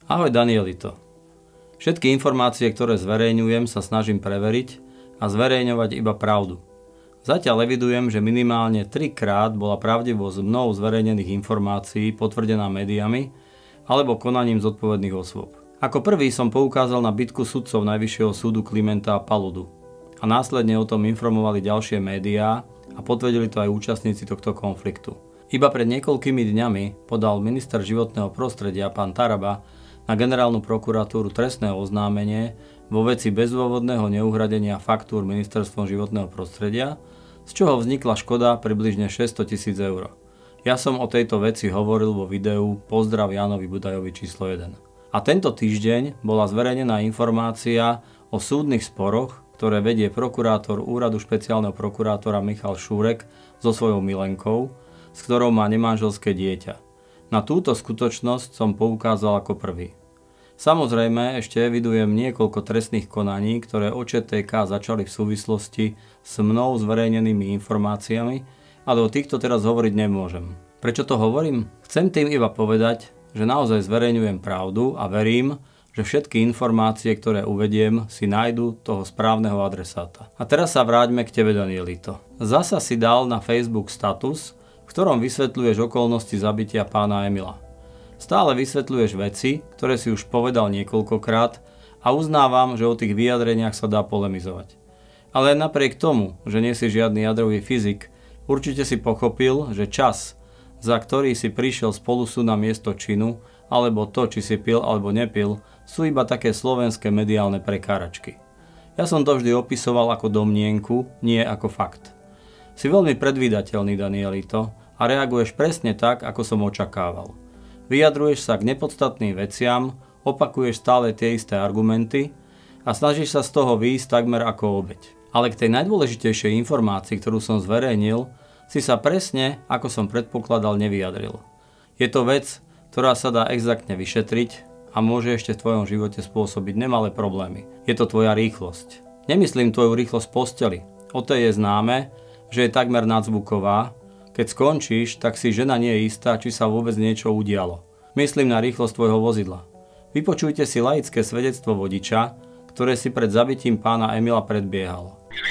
Ahoj Danielito. Všetky informácie, ktoré zverejňujem, sa snažím preveriť a zverejňovať iba pravdu. Zatiaľ evidujem, že minimálne 3-krát bola pravdivosť mnou zverejnených informácií potvrdená médiami alebo konaním zodpovedných osôb. Ako prvý som poukázal na bitku sudcov Najvyššieho súdu Klimenta a Paludu a následne o tom informovali ďalšie médiá a potvrdili to aj účastníci tohto konfliktu. Iba pred niekoľkými dňami podal minister životného prostredia pán Taraba na generálnu prokuratúru trestné oznámenie vo veci bezdôvodného neuhradenia faktúr ministerstvom životného prostredia, z čoho vznikla škoda približne 600 000 eur. Ja som o tejto veci hovoril vo videu Pozdrav Jánovi Budajovi číslo 1. A tento týždeň bola zverejnená informácia o súdnych sporoch, ktoré vedie prokurátor úradu špeciálneho prokurátora Michal Šúrek so svojou milenkou, s ktorou má nemanželské dieťa. Na túto skutočnosť som poukázal ako prvý. Samozrejme, ešte evidujem niekoľko trestných konaní, ktoré ČTK začali v súvislosti s mnou zverejnenými informáciami, ale o týchto teraz hovoriť nemôžem. Prečo to hovorím? Chcem tým iba povedať, že naozaj zverejňujem pravdu a verím, že všetky informácie, ktoré uvediem, si nájdu toho správneho adresáta. A teraz sa vráťme k tebe, Danielito. Zasa si dal na Facebook status, v ktorom vysvetľuješ okolnosti zabitia pána Emila. Stále vysvetľuješ veci, ktoré si už povedal niekoľkokrát a uznávam, že o tých vyjadreniach sa dá polemizovať. Ale napriek tomu, že nie si žiadny jadrový fyzik, určite si pochopil, že čas, za ktorý si prišiel spolusud na miesto činu, alebo to, či si pil alebo nepil, sú iba také slovenské mediálne prekáračky. Ja som to vždy opisoval ako domnienku, nie ako fakt. Si veľmi predvídateľný, Danielito, a reaguješ presne tak, ako som očakával. Vyjadruješ sa k nepodstatným veciam, opakuješ stále tie isté argumenty a snažíš sa z toho výjsť takmer ako obeť. Ale k tej najdôležitejšej informácii, ktorú som zverejnil, si sa presne, ako som predpokladal, nevyjadril. Je to vec, ktorá sa dá exaktne vyšetriť a môže ešte v tvojom živote spôsobiť nemalé problémy. Je to tvoja rýchlosť. Nemyslím tvoju rýchlosť posteli. O tej je známe, že je takmer nadzvuková. Keď skončíš, tak si žena nie je istá, či sa vôbec niečo udialo. Myslím na rýchlosť tvojho vozidla. Vypočujte si laické svedectvo vodiča, ktoré si pred zabitím pána Emila predbiehal.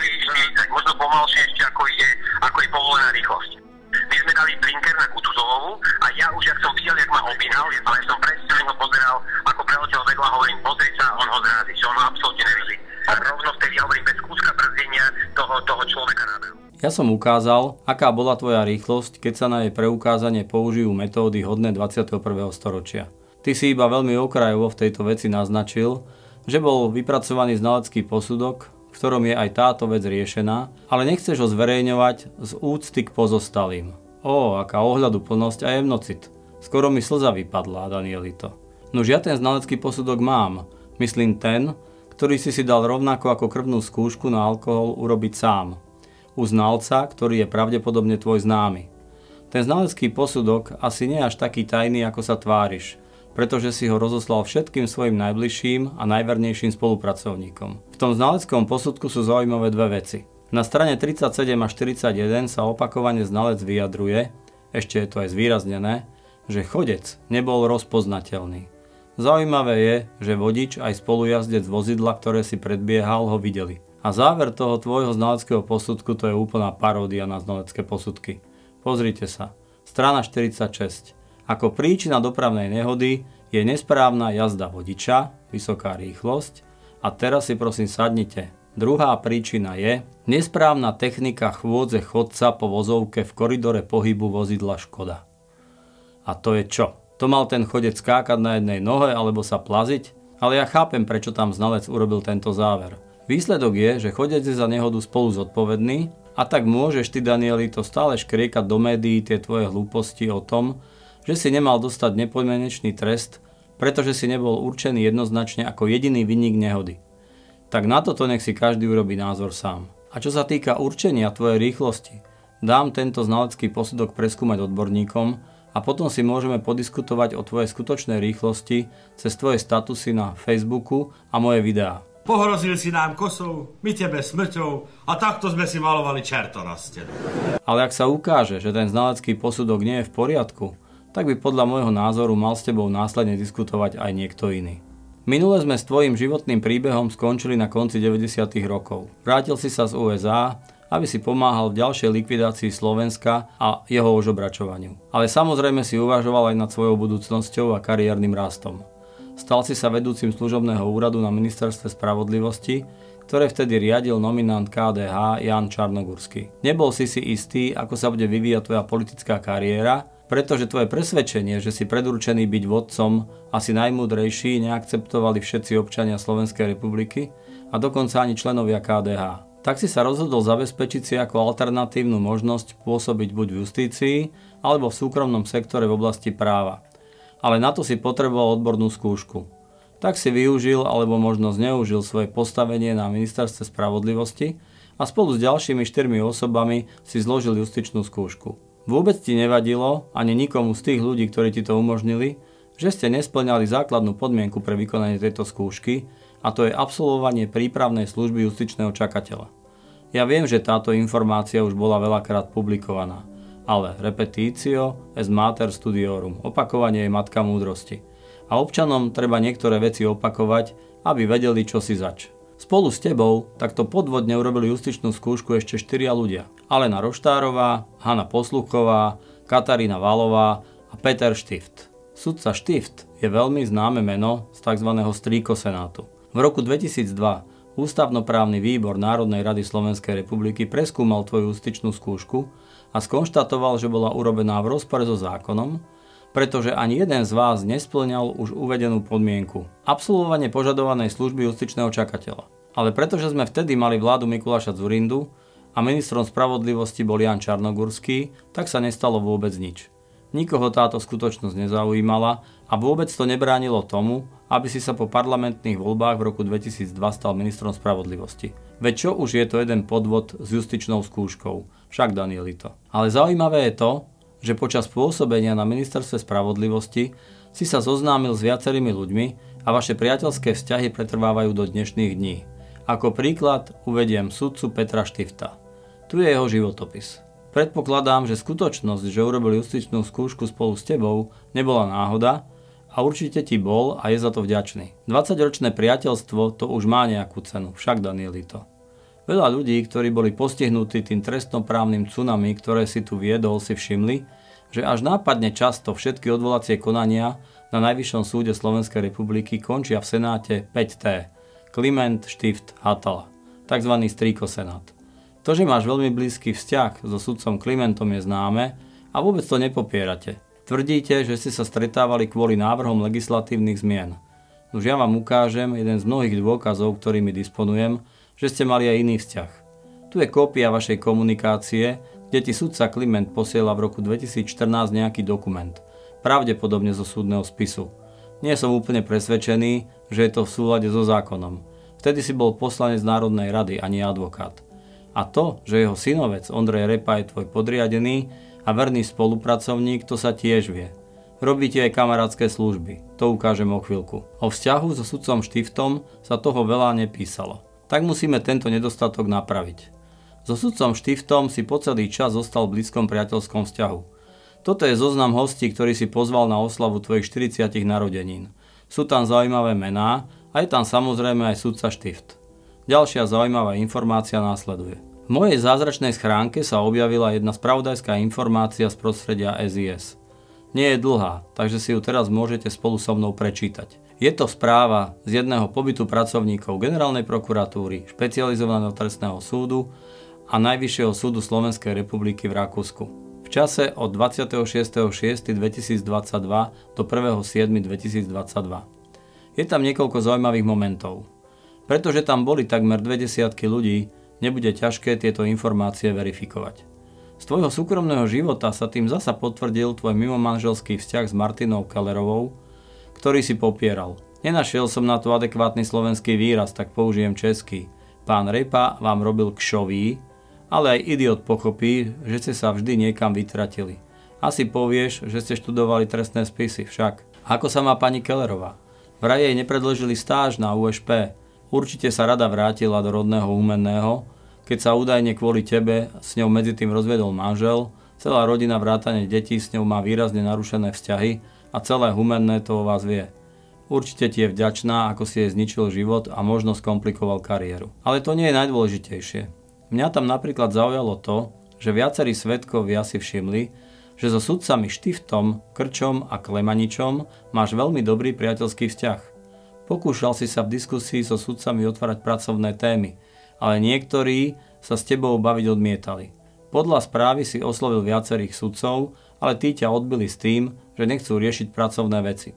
Možno pomalšie ešte ako je povolená rýchlosť. My sme dali blinker na Kutuzovú a ja už, ak som videl, jak ma obínal, ale som presne ho pozeral, ako preletel vedľa, hovorím, pozri sa, on ho zrazí, že on ho absolútne nevidí. A rovno vtedy, hovorím, bez kúska brzdenia toho človeka nabehu. Ja som ukázal, aká bola tvoja rýchlosť, keď sa na jej preukázanie použijú metódy hodné 21. storočia. Ty si iba veľmi okrajovo v tejto veci naznačil, že bol vypracovaný znalecký posudok, v ktorom je aj táto vec riešená, ale nechceš ho zverejňovať z úcty k pozostalým. Aká ohľaduplnosť a jemnocit. Skoro mi slza vypadla, Danielito. Nož ja ten znalecký posudok mám. Myslím ten, ktorý si dal rovnako ako krvnú skúšku na alkohol urobiť sám. U znalca, ktorý je pravdepodobne tvoj známy. Ten znalecký posudok asi nie až taký tajný, ako sa tváriš, pretože si ho rozoslal všetkým svojim najbližším a najvernejším spolupracovníkom. V tom znaleckom posudku sú zaujímavé dve veci. Na strane 37 a 41 sa opakovane znalec vyjadruje, ešte je to aj zvýraznené, že chodec nebol rozpoznateľný. Zaujímavé je, že vodič aj spolujazdec vozidla, ktoré si predbiehal, ho videli. A záver toho tvojho znaleckého posudku to je úplná paródia na znalecké posudky. Pozrite sa. Strana 46. Ako príčina dopravnej nehody je nesprávna jazda vodiča, vysoká rýchlosť. A teraz si prosím sadnite. Druhá príčina je nesprávna technika chôdze chodca po vozovke v koridore pohybu vozidla Škoda. A to je čo? To mal ten chodec skákať na jednej nohe alebo sa plaziť? Ale ja chápem, prečo tam znalec urobil tento záver. Výsledok je, že chodec je za nehodu spolu zodpovedný a tak môžeš ty, Danielito, stále škriekať do médií tie tvoje hlúposti o tom, že si nemal dostať nepodmienečný trest, pretože si nebol určený jednoznačne ako jediný vinník nehody. Tak na toto nech si každý urobí názor sám. A čo sa týka určenia tvojej rýchlosti, dám tento znalecký posudok preskúmať odborníkom a potom si môžeme podiskutovať o tvojej skutočnej rýchlosti cez tvoje statusy na Facebooku a moje videá. Pohrozil si nám kosou, my tebe smrťou a takto sme si malovali čerto na stenu. Ale ak sa ukáže, že ten znalecký posudok nie je v poriadku, tak by podľa môjho názoru mal s tebou následne diskutovať aj niekto iný. Minule sme s tvojim životným príbehom skončili na konci 90. rokov. Vrátil si sa z USA, aby si pomáhal v ďalšej likvidácii Slovenska a jeho ožobračovaniu. Ale samozrejme si uvažoval aj nad svojou budúcnosťou a kariérnym rastom. Stal si sa vedúcim služobného úradu na ministerstve spravodlivosti, ktoré vtedy riadil nominant KDH Ján Čarnogurský. Nebol si istý, ako sa bude vyvíjať tvoja politická kariéra, pretože tvoje presvedčenie, že si predurčený byť vodcom, asi najmúdrejší, neakceptovali všetci občania Slovenskej republiky a dokonca ani členovia KDH. Tak si sa rozhodol zabezpečiť si ako alternatívnu možnosť pôsobiť buď v justícii, alebo v súkromnom sektore v oblasti práva. Ale na to si potreboval odbornú skúšku. Tak si využil alebo možno zneužil svoje postavenie na ministerstve spravodlivosti a spolu s ďalšími 4 osobami si zložil justičnú skúšku. Vôbec ti nevadilo, ani nikomu z tých ľudí, ktorí ti to umožnili, že ste nespĺňali základnú podmienku pre vykonanie tejto skúšky, a to je absolvovanie prípravnej služby justičného čakateľa. Ja viem, že táto informácia už bola veľakrát publikovaná, ale repetitio est mater studiorum, opakovanie je matka múdrosti. A občanom treba niektoré veci opakovať, aby vedeli, čo si zač. Spolu s tebou takto podvodne urobili justičnú skúšku ešte 4 ľudia. Alena Roštárová, Hana Posluchová, Katarína Valová a Peter Štift. Sudca Štift je veľmi známe meno z tzv. Strýkosenátu. V roku 2002 Ústavnoprávny výbor Národnej rady Slovenskej republiky preskúmal tvoju justičnú skúšku a skonštatoval, že bola urobená v rozpore so zákonom, pretože ani jeden z vás nespĺňal už uvedenú podmienku – absolvovanie požadovanej služby justičného čakateľa. Ale pretože sme vtedy mali vládu Mikuláša Dzurindu a ministrom spravodlivosti bol Ján Čarnogurský, tak sa nestalo vôbec nič. Nikoho táto skutočnosť nezaujímala a vôbec to nebránilo tomu, aby si sa po parlamentných voľbách v roku 2002 stal ministrom spravodlivosti. Veď čo už je to jeden podvod s justičnou skúškou, však Danielito. Ale zaujímavé je to, že počas pôsobenia na ministerstve spravodlivosti si sa zoznámil s viacerými ľuďmi a vaše priateľské vzťahy pretrvávajú do dnešných dní. Ako príklad uvediem sudcu Petra Štifta. Tu je jeho životopis. Predpokladám, že skutočnosť, že urobil justičnú skúšku spolu s tebou, nebola náhoda a určite ti bol a je za to vďačný. 20-ročné priateľstvo to už má nejakú cenu, však Danielito. Veľa ľudí, ktorí boli postihnutí tým trestnoprávnym tsunami, ktoré si tu viedol, si všimli, že až nápadne často všetky odvolacie konania na Najvyššom súde Slovenskej republiky končia v Senáte 5T. Kliment, Štift, Hatala. tzv. Strýkosenát. To, že máš veľmi blízky vzťah so sudcom Klimentom, je známe a vôbec to nepopierate. Tvrdíte, že ste sa stretávali kvôli návrhom legislatívnych zmien. Už ja vám ukážem jeden z mnohých dôkazov, ktorými disponujem, že ste mali aj iný vzťah. Tu je kópia vašej komunikácie, kde ti sudca Kliment posiela v roku 2014 nejaký dokument, pravdepodobne zo súdneho spisu. Nie som úplne presvedčený, že je to v súlade so zákonom. Vtedy si bol poslanec Národnej rady a nie advokát. A to, že jeho synovec Ondrej Repa je tvoj podriadený a verný spolupracovník, to sa tiež vie. Robíte aj kamarátske služby, to ukážem o chvíľku. O vzťahu so sudcom Štiftom sa toho veľa nepísalo. Tak musíme tento nedostatok napraviť. So sudcom Štiftom si po celý čas zostal v blízkom priateľskom vzťahu. Toto je zoznam hostí, ktorý si pozval na oslavu tvojich 40 narodenín. Sú tam zaujímavé mená a je tam samozrejme aj sudca Štift. Ďalšia zaujímavá informácia následuje. V mojej zázračnej schránke sa objavila jedna spravodajská informácia z prostredia SIS. Nie je dlhá, takže si ju teraz môžete spolu so mnou prečítať. Je to správa z jedného pobytu pracovníkov Generálnej prokuratúry, špecializovaného trestného súdu a Najvyššieho súdu Slovenskej republiky v Rakúsku. V čase od 26.6.2022 do 1.7.2022. Je tam niekoľko zaujímavých momentov. Pretože tam boli takmer 20 ľudí, nebude ťažké tieto informácie verifikovať. Z tvojho súkromného života sa tým zasa potvrdil tvoj mimomanželský vzťah s Martinou Kellerovou, ktorý si popieral. Nenašiel som na to adekvátny slovenský výraz, tak použijem český. Pán Repa vám robil kšoví, ale aj idiot pochopí, že ste sa vždy niekam vytratili. Asi povieš, že ste študovali trestné spisy, však. Ako sa má pani Kellerová? Vraj jej nepredložili stáž na UŠP. Určite sa rada vrátila do rodného Úmenného, keď sa údajne kvôli tebe s ňou medzi tým rozviedol manžel, Celá rodina vrátane detí s ňou má výrazne narušené vzťahy a celé humenné to o vás vie. Určite ti je vďačná, ako si jej zničil život a možno skomplikoval kariéru. Ale to nie je najdôležitejšie. Mňa tam napríklad zaujalo to, že viacerí svedkovia si všimli, že so sudcami Štiftom, Krčom a Klemaničom máš veľmi dobrý priateľský vzťah. Pokúšal si sa v diskusii so sudcami otvárať pracovné témy, ale niektorí sa s tebou baviť odmietali. Podľa správy si oslovil viacerých sudcov, ale tí ťa odbili s tým, že nechcú riešiť pracovné veci.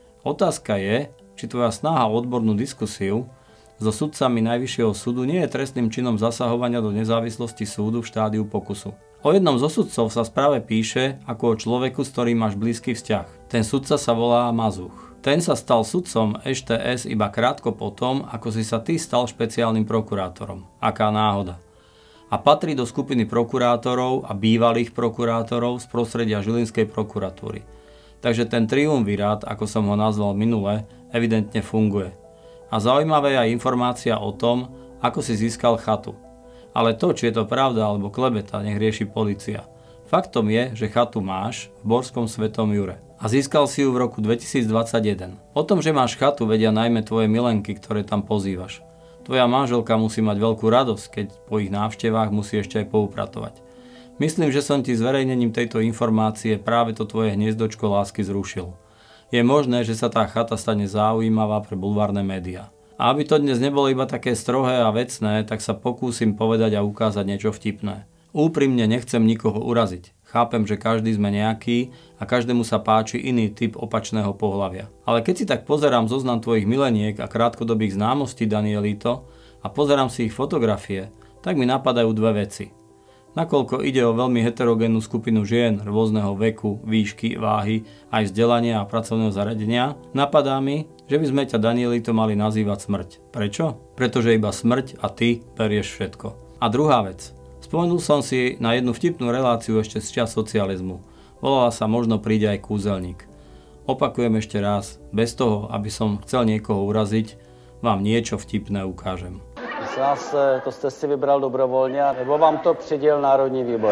Otázka je, či tvoja snaha o odbornú diskusiu so sudcami Najvyššieho súdu nie je trestným činom zasahovania do nezávislosti súdu v štádiu pokusu. O jednom zo sudcov sa v správe píše ako o človeku, s ktorým máš blízky vzťah. Ten sudca sa volá Mazuch. Ten sa stal sudcom EŠTS iba krátko potom, ako si sa ty stal špeciálnym prokurátorom. Aká náhoda. A patrí do skupiny prokurátorov a bývalých prokurátorov z prostredia Žilinskej prokuratúry. Takže ten triumvirát, ako som ho nazval minule, evidentne funguje. A zaujímavé je aj informácia o tom, ako si získal chatu. Ale to, či je to pravda alebo klebeta, nech rieši polícia. Faktom je, že chatu máš v Borskom Svetom Jure. A získal si ju v roku 2021. O tom, že máš chatu, vedia najmä tvoje milenky, ktoré tam pozývaš. Tvoja manželka musí mať veľkú radosť, keď po ich návštevách musí ešte aj poupratovať. Myslím, že som ti zverejnením tejto informácie práve to tvoje hniezdočko lásky zrušil. Je možné, že sa tá chata stane zaujímavá pre bulvárne médiá. A aby to dnes nebolo iba také strohé a vecné, tak sa pokúsim povedať a ukázať niečo vtipné. Úprimne nechcem nikoho uraziť. Chápem, že každý sme nejaký a každému sa páči iný typ opačného pohlavia. Ale keď si tak pozerám zoznam tvojich mileniek a krátkodobých známostí, Danielito, a pozerám si ich fotografie, tak mi napadajú dve veci. Nakoľko ide o veľmi heterogénnu skupinu žien rôzneho veku, výšky, váhy, aj vzdelania a pracovného zaradenia, napadá mi, že by sme ťa, Danielito, mali nazývať smrť. Prečo? Pretože iba smrť a ty berieš všetko. A druhá vec. Spomenul som si na jednu vtipnú reláciu ešte z čias socializmu. Volala sa Možno príde aj kúzelník. Opakujem ešte raz, bez toho, aby som chcel niekoho uraziť, vám niečo vtipné ukážem. To jste si vybral dobrovolně, nebo vám to přidělil Národní výbor?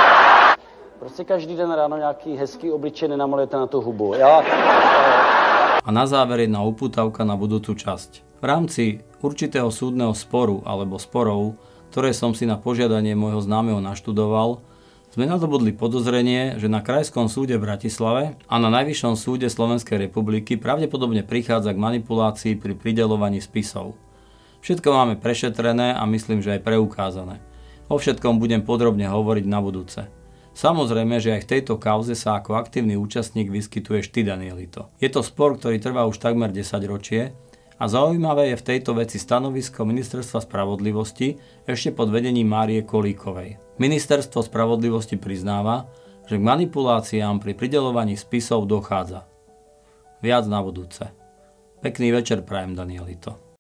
Prostě každý den ráno nějaký hezký obličej nenamalujete na tu hubu. A na záver jedna upútavka na budúcu časť. V rámci určitého súdneho sporu alebo sporov, ktoré som si na požiadanie môjho známeho naštudoval, sme nadobudli podozrenie, že na Krajskom súde v Bratislave a na Najvyššom súde Slovenskej republiky pravdepodobne prichádza k manipulácii pri prideľovaní spisov. Všetko máme prešetrené a myslím, že aj preukázané. O všetkom budem podrobne hovoriť na budúce. Samozrejme, že aj v tejto kauze sa ako aktívny účastník vyskytuješ ty, Danielito. Je to spor, ktorý trvá už takmer 10 ročie a zaujímavé je v tejto veci stanovisko Ministerstva spravodlivosti ešte pod vedením Márie Kolíkovej. Ministerstvo spravodlivosti priznáva, že k manipuláciám pri prideľovaní spisov dochádza. Viac na budúce. Pekný večer prajem, Danielito.